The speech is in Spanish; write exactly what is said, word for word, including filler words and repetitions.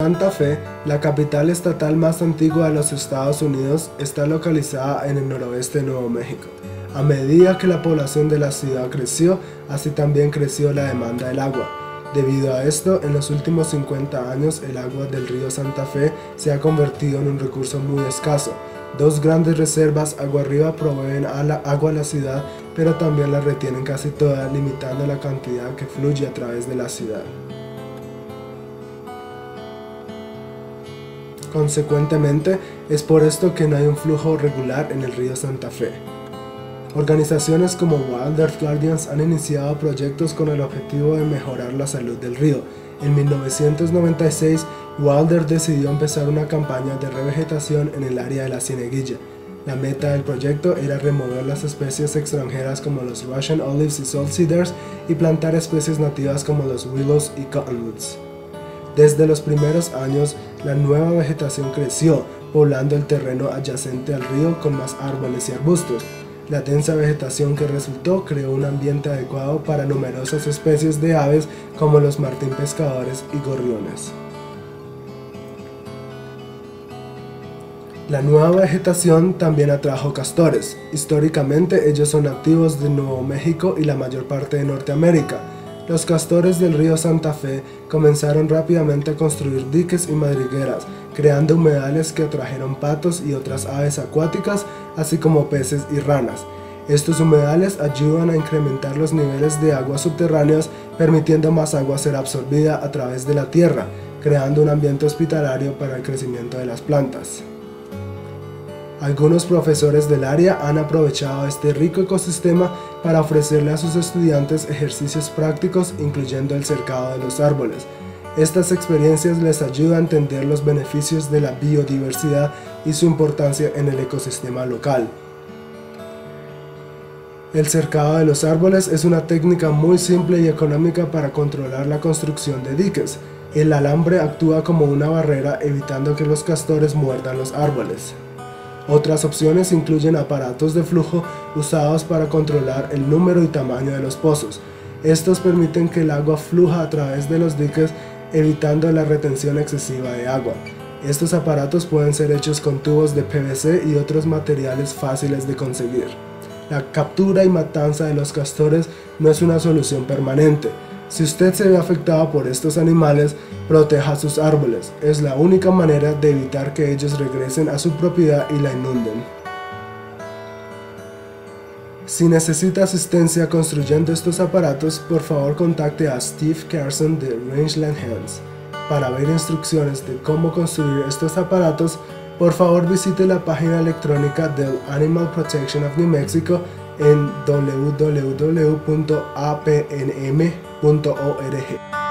Santa Fe, la capital estatal más antigua de los Estados Unidos, está localizada en el noroeste de Nuevo México. A medida que la población de la ciudad creció, así también creció la demanda del agua. Debido a esto, en los últimos cincuenta años el agua del río Santa Fe se ha convertido en un recurso muy escaso. Dos grandes reservas agua arriba proveen a la agua a la ciudad, pero también la retienen casi toda, limitando la cantidad que fluye a través de la ciudad. Consecuentemente, es por esto que no hay un flujo regular en el río Santa Fe. Organizaciones como Wild Earth Guardians han iniciado proyectos con el objetivo de mejorar la salud del río. En mil novecientos noventa y seis, Wild Earth decidió empezar una campaña de revegetación en el área de la Cieneguilla. La meta del proyecto era remover las especies extranjeras como los Russian Olives y Salt Cedars y plantar especies nativas como los Willows y Cottonwoods. Desde los primeros años, la nueva vegetación creció, poblando el terreno adyacente al río con más árboles y arbustos. La densa vegetación que resultó creó un ambiente adecuado para numerosas especies de aves como los martín pescadores y gorriones. La nueva vegetación también atrajo castores. Históricamente ellos son nativos de Nuevo México y la mayor parte de Norteamérica. Los castores del río Santa Fe comenzaron rápidamente a construir diques y madrigueras, creando humedales que atrajeron patos y otras aves acuáticas, así como peces y ranas. Estos humedales ayudan a incrementar los niveles de aguas subterráneas, permitiendo más agua ser absorbida a través de la tierra, creando un ambiente hospitalario para el crecimiento de las plantas. Algunos profesores del área han aprovechado este rico ecosistema para ofrecerle a sus estudiantes ejercicios prácticos, incluyendo el cercado de los árboles. Estas experiencias les ayudan a entender los beneficios de la biodiversidad y su importancia en el ecosistema local. El cercado de los árboles es una técnica muy simple y económica para controlar la construcción de diques. El alambre actúa como una barrera, evitando que los castores muerdan los árboles. Otras opciones incluyen aparatos de flujo usados para controlar el número y tamaño de los pozos. Estos permiten que el agua fluya a través de los diques, evitando la retención excesiva de agua. Estos aparatos pueden ser hechos con tubos de P V C y otros materiales fáciles de conseguir. La captura y matanza de los castores no es una solución permanente. Si usted se ve afectado por estos animales, proteja sus árboles. Es la única manera de evitar que ellos regresen a su propiedad y la inunden. Si necesita asistencia construyendo estos aparatos, por favor contacte a Steve Carson de Rangeland Hands. Para ver instrucciones de cómo construir estos aparatos, por favor visite la página electrónica del Animal Protection of New Mexico en w w w punto a p n m punto org.